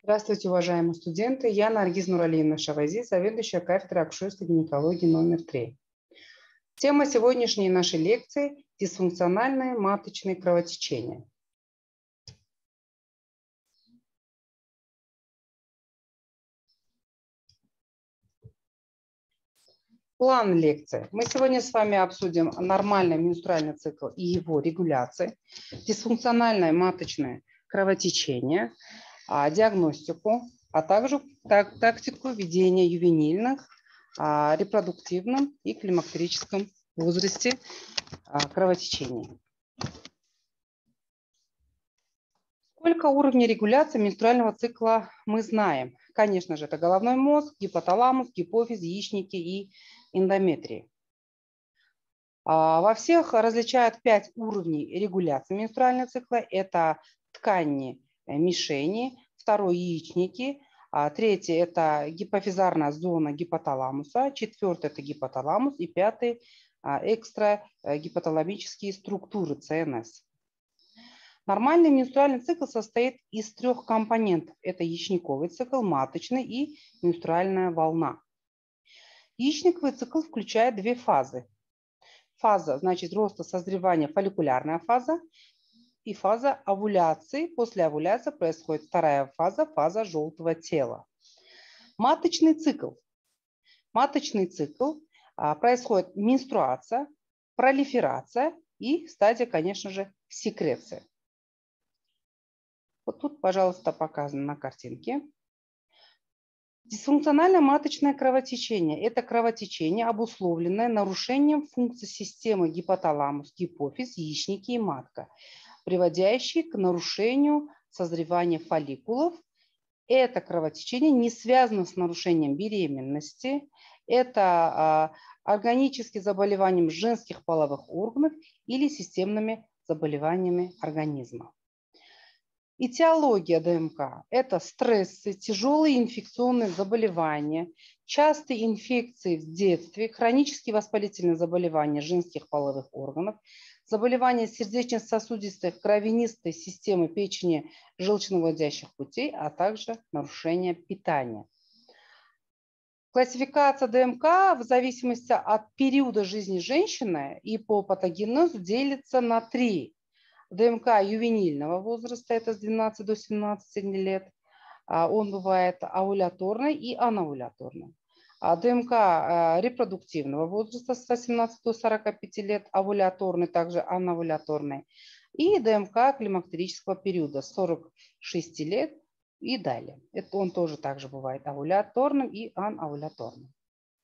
Здравствуйте, уважаемые студенты. Я Наргиз Нуралиевна Шавази, заведующая кафедрой акушерства и гинекологии номер 3. Тема сегодняшней нашей лекции – дисфункциональное маточное кровотечение. План лекции. Мы сегодня с вами обсудим нормальный менструальный цикл и его регуляции, дисфункциональное маточное кровотечение, диагностику, а также тактику ведения ювенильных, репродуктивном и климактерическом возрасте кровотечений. Сколько уровней регуляции менструального цикла мы знаем? Конечно же, это головной мозг, гипоталамус, гипофиз, яичники и эндометрий. Во всех различают 5 уровней регуляции менструального цикла. Это ткани мишени, второй яичники, третий – это гипофизарная зона гипоталамуса, четвертый – это гипоталамус и пятый – экстрагипоталамические структуры ЦНС. Нормальный менструальный цикл состоит из 3 компонентов. Это яичниковый цикл, маточный и менструальная волна. Яичниковый цикл включает 2 фазы. Фаза, значит, роста созревания, фолликулярная фаза, и фаза овуляции. После овуляции происходит вторая фаза, фаза желтого тела. Маточный цикл. Маточный цикл происходит менструация, пролиферация и стадия, конечно же, секреция. Вот тут, пожалуйста, показано на картинке. Дисфункциональное маточное кровотечение – это кровотечение, обусловленное нарушением функций системы гипоталамус, гипофиз, яичники и матка, приводящие к нарушению созревания фолликулов. Это кровотечение не связано с нарушением беременности, это органическим заболеванием женских половых органов или системными заболеваниями организма. Этиология ДМК – это стрессы, тяжелые инфекционные заболевания, частые инфекции в детстве, хронические воспалительные заболевания женских половых органов, заболевания сердечно-сосудистой, кровянистой системы печени, желчновыводящих путей, а также нарушение питания. Классификация ДМК в зависимости от периода жизни женщины и по патогенезу делится на 3. ДМК ювенильного возраста, это с 12 до 17 лет, он бывает овуляторный и ановуляторный. ДМК репродуктивного возраста с 18 до 45 лет, овуляторный, также ановуляторный. И ДМК климактерического периода с 46 лет и далее. Это он тоже также бывает овуляторным и ановуляторным.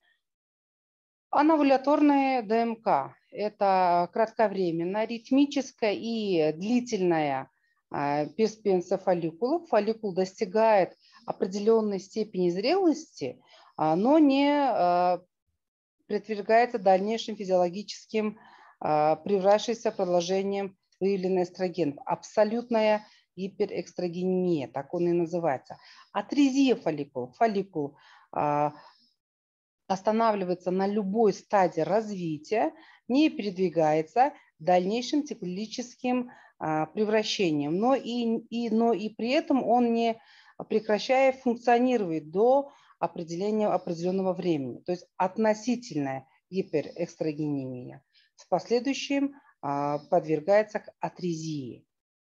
Ановуляторная ДМК – это кратковременная, ритмическая и длительная перспенция фолликулов. Фолликул достигает определенной степени зрелости, но не подвергается дальнейшим физиологическим превратившимся продолжением выявленных эстрогенов. Абсолютная гиперэкстрогенемия, так он и называется. Атрезия фолликул. Фолликул останавливается на любой стадии развития, не передвигается дальнейшим циклическим превращением, но и при этом он не прекращая функционировать до определения определенного времени. То есть относительная гиперэкстрогенемия в последующем подвергается к атрезии.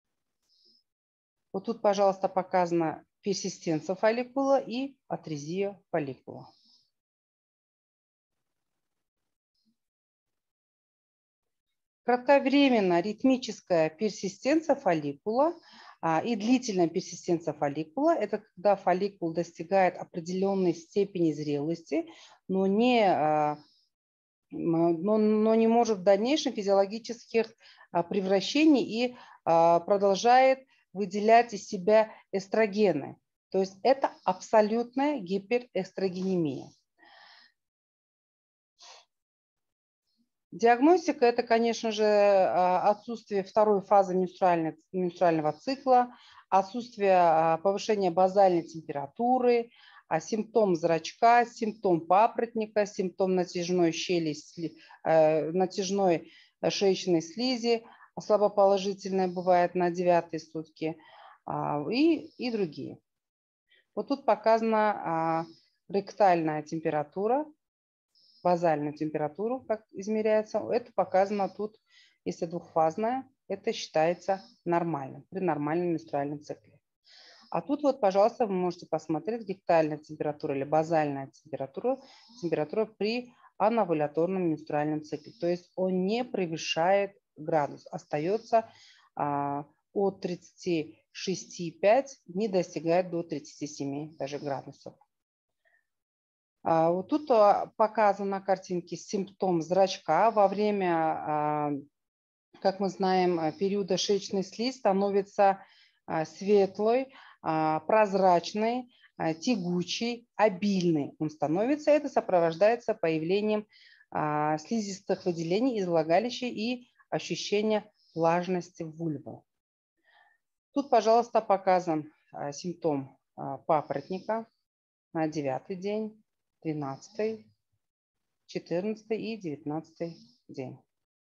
Вот тут, пожалуйста, показана персистенция фолликула и атрезия фолликула. Кратковременная ритмическая персистенция фолликула и длительная персистенция фолликула – это когда фолликул достигает определенной степени зрелости, но не может в дальнейшем физиологических превращений и продолжает выделять из себя эстрогены. То есть это абсолютная гиперэстрогенемия. Диагностика – это, конечно же, отсутствие второй фазы менструального цикла, отсутствие повышения базальной температуры, симптом зрачка, симптом папоротника, симптом натяжной шеечной слизи, слабоположительная бывает на 9-й сутки и другие. Вот тут показана ректальная температура, базальную температуру, как измеряется. Это показано тут, если двухфазная, это считается нормальным, при нормальном менструальном цикле. А тут вот, пожалуйста, вы можете посмотреть ректальная температура или базальная температура, температура при ановуляторном менструальном цикле. То есть он не превышает градус, остается от 36,5, не достигает до 37 даже градусов. Вот тут показан на картинке симптом зрачка. Во время, как мы знаем, периода шеечной слизи становится светлой, прозрачной, тягучей, обильной. Он становится, это сопровождается появлением слизистых выделений из влагалища и ощущения влажности вульвы. Тут, пожалуйста, показан симптом папоротника на 9-й день, 12-й, 14-й и 19-й день.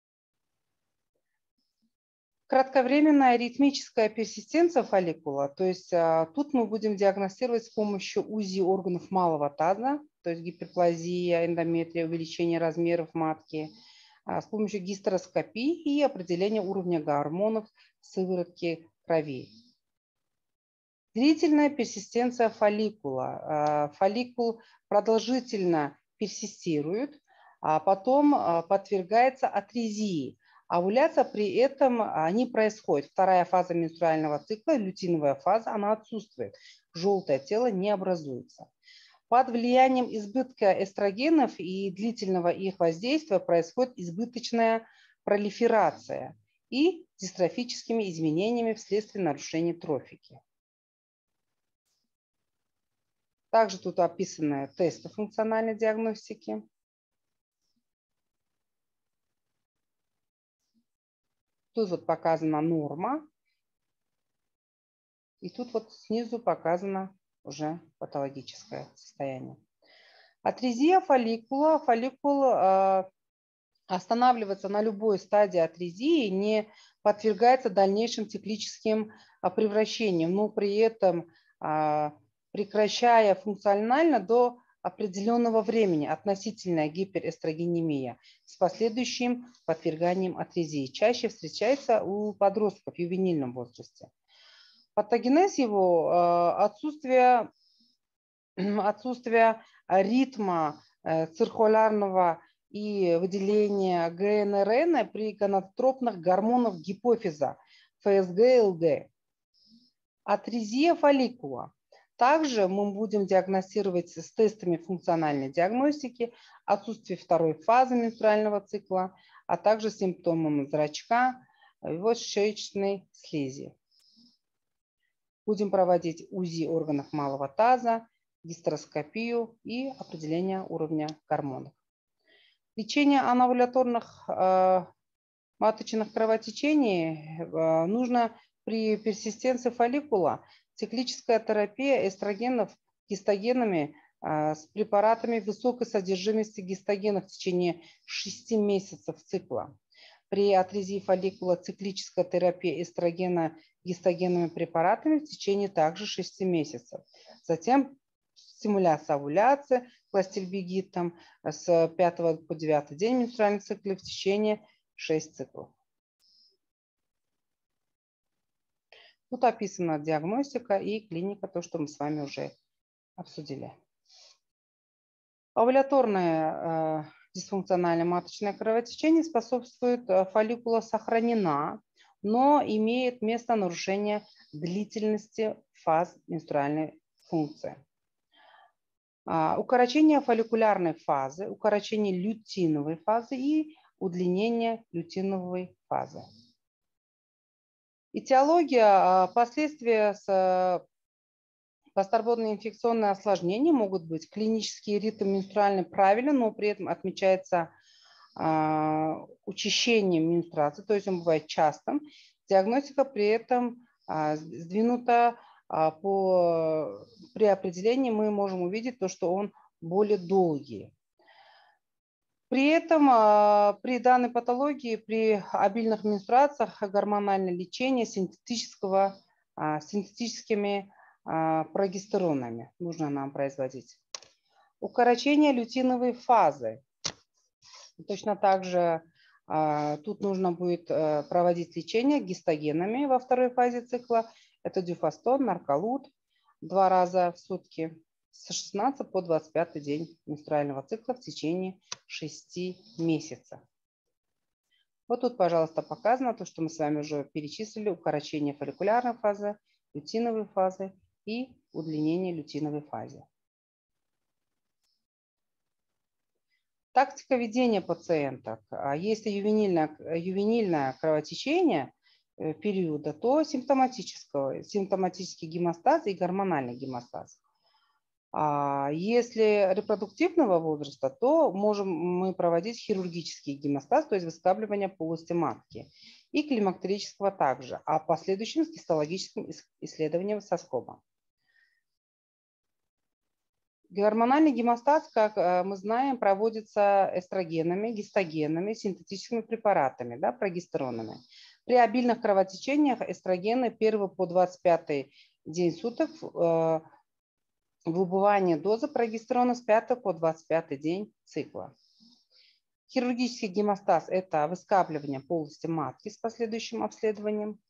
Кратковременная ритмическая персистенция фолликула, то есть тут мы будем диагностировать с помощью УЗИ органов малого таза, то есть гиперплазия, эндометрия, увеличение размеров матки, с помощью гистероскопии и определения уровня гормонов в сыворотке крови. Длительная персистенция фолликула. Фолликул продолжительно персистирует, а потом подвергается атрезии. Овуляция при этом не происходит. Вторая фаза менструального цикла, лютиновая фаза, она отсутствует. Желтое тело не образуется. Под влиянием избытка эстрогенов и длительного их воздействия происходит избыточная пролиферация и дистрофическими изменениями вследствие нарушения трофики. Также тут описаны тесты функциональной диагностики. Тут вот показана норма. И тут вот снизу показано уже патологическое состояние. Атрезия фолликула. Фолликул останавливается на любой стадии атрезии, не подвергается дальнейшим циклическим превращениям, но при этом прекращая функционально до определенного времени относительная гиперэстрогенемия с последующим подверганием атрезии. Чаще встречается у подростков в ювенильном возрасте. Патогенез его отсутствие ритма циркулярного и выделения ГНРН при гонадотропных гормонах гипофиза ФСГ и ЛГ. Атрезия фолликула. Также мы будем диагностировать с тестами функциональной диагностики отсутствие второй фазы менструального цикла, а также симптомами зрачка и вот шеечной слизи. Будем проводить УЗИ органов малого таза, гистероскопию и определение уровня гормонов. Лечение ановуляторных маточных кровотечений нужно при персистенции фолликула. Циклическая терапия эстрогенов гистогенами с препаратами высокой содержимости гистогенов в течение 6 месяцев цикла. При атрезии фолликула циклическая терапия эстрогена гистогенными препаратами в течение также 6 месяцев. Затем стимуляция овуляции пластильбигитом с 5 по 9 день менструального цикла в течение 6 циклов. Тут описана диагностика и клиника, то, что мы с вами уже обсудили. Овуляторное дисфункциональное маточное кровотечение способствует фолликула сохранена, но имеет место нарушение длительности фаз менструальной функции. Укорочение фолликулярной фазы, укорочение лютиновой фазы и удлинение лютиновой фазы. Этиология, последствия с постарбодные инфекционные осложнения могут быть клинический ритм менструальный правильно, но при этом отмечается учащение менструации, то есть он бывает частым. Диагностика при этом сдвинута при определении мы можем увидеть то, что он более долгий. При этом при данной патологии, при обильных менструациях гормональное лечение синтетическими прогестеронами нужно нам производить. Укорочение лютиновой фазы. Точно так же тут нужно будет проводить лечение гистогенами во второй фазе цикла. Это дюфастон, нарколут 2 раза в сутки с 16 по 25 день менструального цикла в течение 6 месяцев. Вот тут, пожалуйста, показано то, что мы с вами уже перечислили: укорочение фолликулярной фазы, лютиновой фазы и удлинение лютиновой фазы. Тактика ведения пациенток. Если ювенильное кровотечение периода, то симптоматический гемостаз и гормональный гемостаз. Если репродуктивного возраста, то можем мы проводить хирургический гемостаз, то есть выскабливание полости матки, и климактерического также, а последующим с гистологическим исследованием соскоба. Гормональный гемостаз, как мы знаем, проводится эстрогенами, гистогенами, синтетическими препаратами, да, прогестеронами. При обильных кровотечениях эстрогены 1 по 25 день суток, выбывание дозы прогестерона с 5 по 25 день цикла. Хирургический гемостаз – это выскабливание полости матки с последующим обследованием.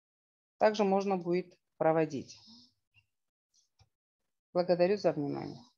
Также можно будет проводить. Благодарю за внимание.